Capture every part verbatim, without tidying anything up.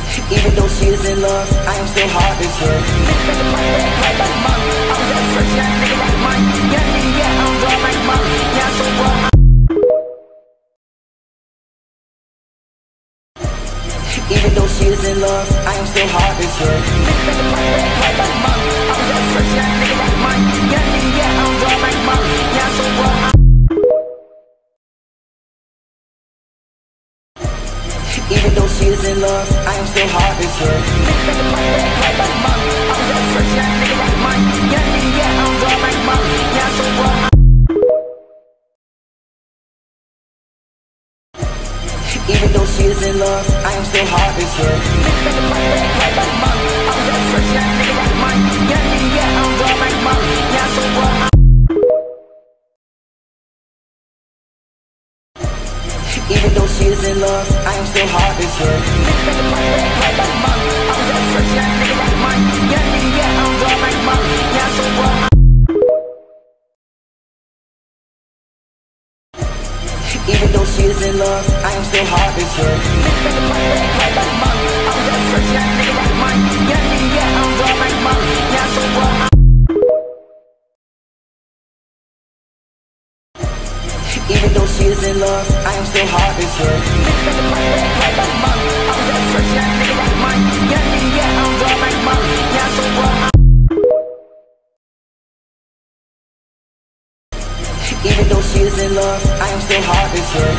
Even though she is in love, I am still heartless, yeah. Even though she is in love, I am still heartless, yeah. Even though she is in love, I am still heartless, yeah. Even though she is in love, I am still heartless, yeah. Even though she is in love, I am still heartless, yeah. Even though she is in love, I am still heartless, yeah. Even though she is in love, I am still heartless, yeah. Even though she is in love, I am still heartless, yeah.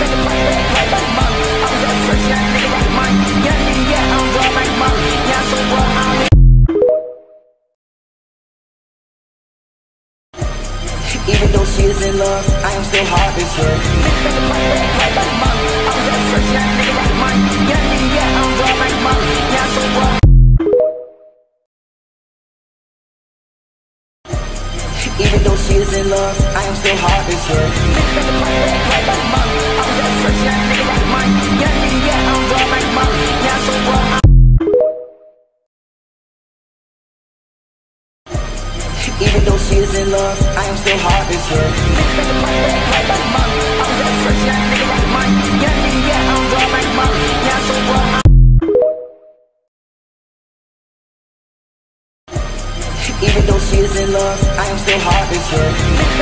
Even though she is in love, I am still heartless, yeah. Even though she is in love, I am still heartless, yeah. Even though she is in love, I am still heartless, yeah. Even though she is in love, I am still heartless, yeah.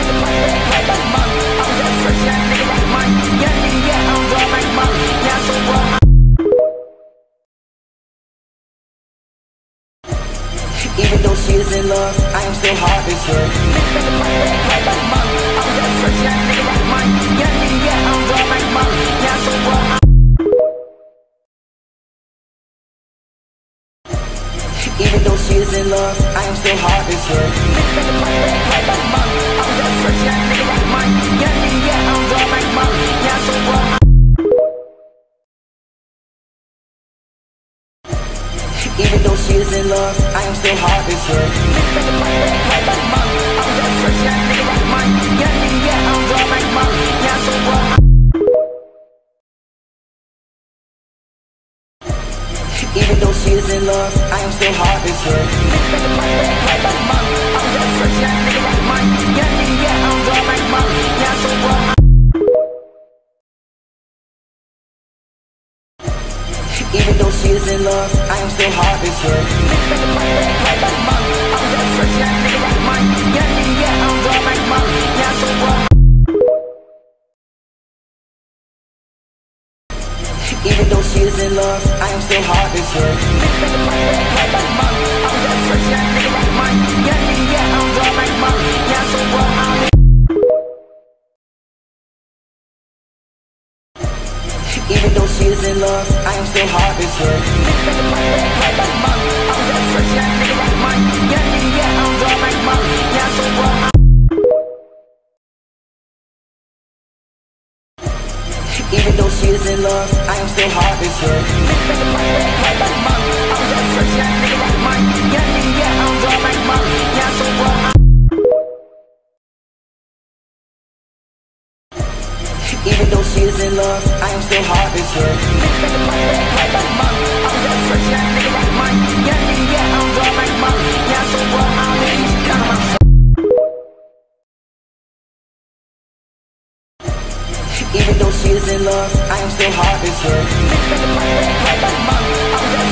Even though she is in love, I am still heartless, yeah. Even though she is in love, I am still heartless, yeah. Even though she is in love, I am still heartless, yeah. Even though she is in love, I am still heartless, yeah. Even though she is in love, I am still heartless, yeah. Even though she is in love, I am still heartless, yeah. Even though she is in love, I am still heartless, yeah. Even though she is in love, I am still heartless, yeah. Even though she is in love, I am still heartless, yeah. Even though she is in love, I am still heartless, yeah.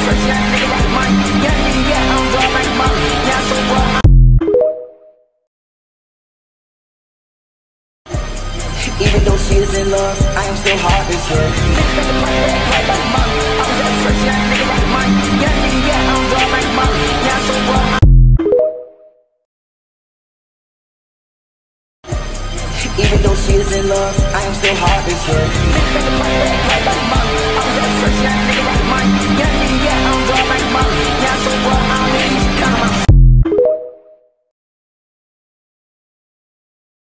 Even though she is in love, I am still heartless, yeah. Niggas make the price back, right like money. I was at church, now I'm nigga right money. Yeah, nigga, yeah, I don't draw like money. Now so what? Even though she is in love, I am still heartless, yeah. Niggas make the price back, right like money.